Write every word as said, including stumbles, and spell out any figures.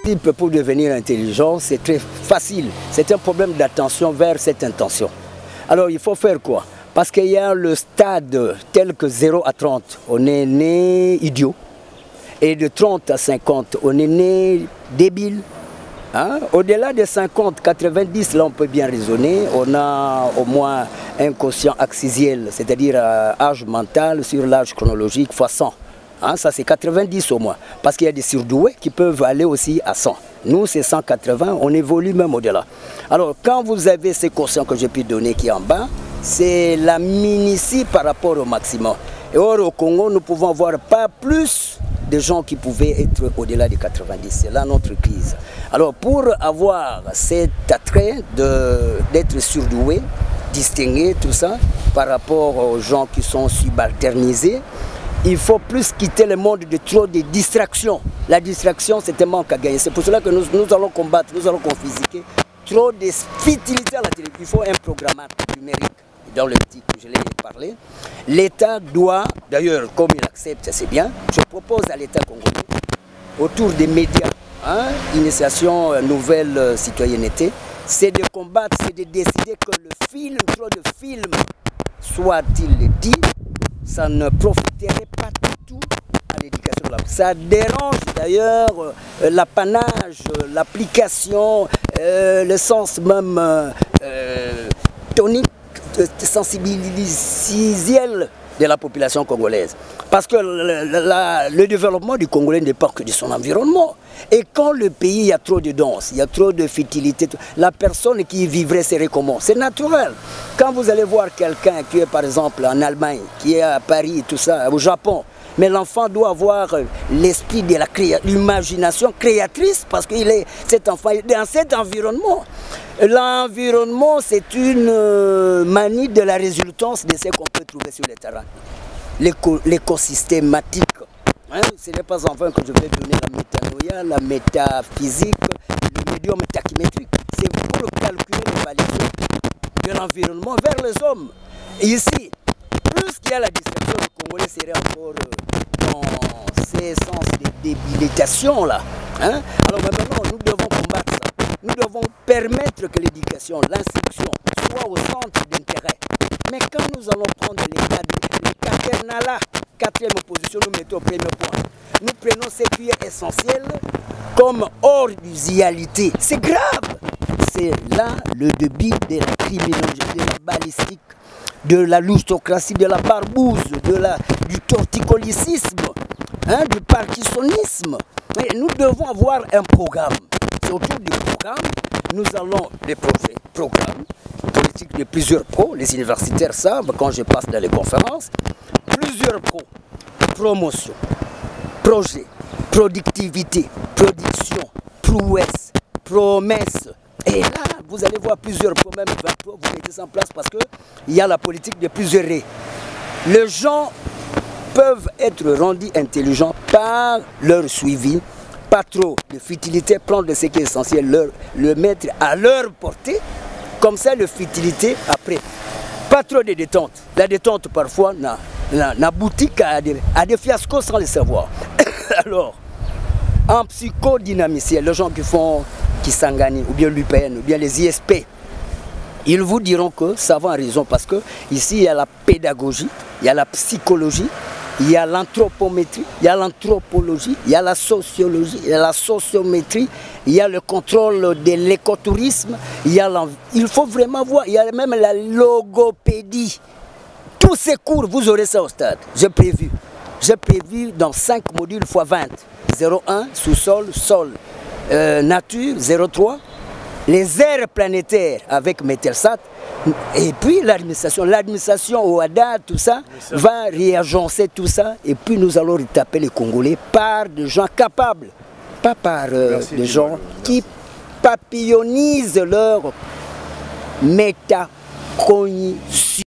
Pour devenir intelligent, c'est très facile. C'est un problème d'attention vers cette intention. Alors il faut faire quoi? Parce qu'il y a le stade tel que zéro à trente, on est né idiot. Et de trente à cinquante, on est né débile. Hein? Au-delà de cinquante, quatre-vingt-dix, là on peut bien raisonner. On a au moins un quotient axial, c'est-à-dire euh, âge mental sur l'âge chronologique fois cent. Hein? Ça c'est quatre-vingt-dix au moins. Parce qu'il y a des surdoués qui peuvent aller aussi à cent. Nous c'est cent quatre-vingts, on évolue même au-delà. Alors quand vous avez ces quotients que j'ai pu donner qui est en bas, c'est la minicie par rapport au maximum. Et or au Congo, nous pouvons avoir pas plus de gens qui pouvaient être au-delà de quatre-vingt-dix. C'est là notre crise. Alors pour avoir cet attrait d'être surdoué, distingué, tout ça, par rapport aux gens qui sont subalternisés, il faut plus quitter le monde de trop de distractions. La distraction, c'est un manque à gagner. C'est pour cela que nous, nous allons combattre, nous allons confisquer trop de futilité à la télé. Il faut un programmateur numérique. Dans le petit que je l'ai parlé, l'État doit, d'ailleurs, comme il accepte, c'est bien, je propose à l'État congolais, autour des médias, hein, initiation nouvelle euh, citoyenneté, c'est de combattre, c'est de décider que le film, trop de films, soit-il dit, ça ne profiterait pas du tout à l'éducation de la. Ça dérange d'ailleurs euh, l'apanage, euh, l'application, euh, le sens même euh, euh, tonique, sensibilisationnel de la population congolaise. Parce que le, la, le développement du Congolais ne dépend que de son environnement. Et quand le pays, il y a trop de danse, il y a trop de futilité, la personne qui y vivrait serait comment? C'est naturel. Quand vous allez voir quelqu'un qui est par exemple en Allemagne, qui est à Paris, tout ça, au Japon, mais l'enfant doit avoir l'esprit de l'imagination créatrice parce qu'il est cet enfant dans cet environnement. L'environnement, c'est une manie de la résultance de ce qu'on peut trouver sur le terrain. L'écosystématique. Hein? Ce n'est pas enfin que je vais donner la métanoïa, la métaphysique, le médium tachymétrique. C'est pour calculer les valeurs de l'environnement vers les hommes. Et ici, plus qu'il y a la distraction, le Congolais serait encore dans ces sens de débilitation là. Hein? Alors maintenant, nous devons combattre ça. Nous devons permettre que l'éducation, l'instruction soit au centre d'intérêt. Mais quand nous allons prendre l'état de quaternalat, quatrième position, nous mettons au premier point. Nous prenons ce qui est essentiel comme hors d'usualité. C'est grave. C'est là le début de la criminologie, de la balistique, de la lusocratie, de la barbouze, de la, du torticolicisme, hein, du parkinsonisme. Mais nous devons avoir un programme. C'est autour du programme, nous allons des projets, programmes, politiques de plusieurs pros, les universitaires savent, quand je passe dans les conférences, plusieurs pros, promotion, projet, productivité, production, prouesse, promesse. Et là, vous allez voir plusieurs pros, même vingt pros, vous mettez ça en place parce qu'il y a la politique de plusieurs raies. Les gens peuvent être rendus intelligents par leur suivi, pas trop de futilité, prendre de ce qui est essentiel, leur, le mettre à leur portée, comme ça le futilité après. Pas trop de détente. La détente parfois n'aboutit qu'à des, à des fiascos sans le savoir. Alors, en psychodynamicien, les gens qui font Kisangani, ou bien l'U P N, ou bien les I S P, ils vous diront que ça va en raison parce que ici il y a la pédagogie, il y a la psychologie, il y a l'anthropométrie, il y a l'anthropologie, il y a la sociologie, il y a la sociométrie, il y a le contrôle de l'écotourisme, il y a il faut vraiment voir, il y a même la logopédie. Tous ces cours, vous aurez ça au stade. J'ai prévu. J'ai prévu dans cinq modules fois vingt. zéro un, sous-sol, sol. Euh, nature, zéro trois. Les aires planétaires avec Metelsat. Et puis l'administration, l'administration au A D A, tout ça, va réagencer tout ça. Et puis nous allons retaper les Congolais par des gens capables. Pas par euh, des gens qui papillonnisent leur métacognition.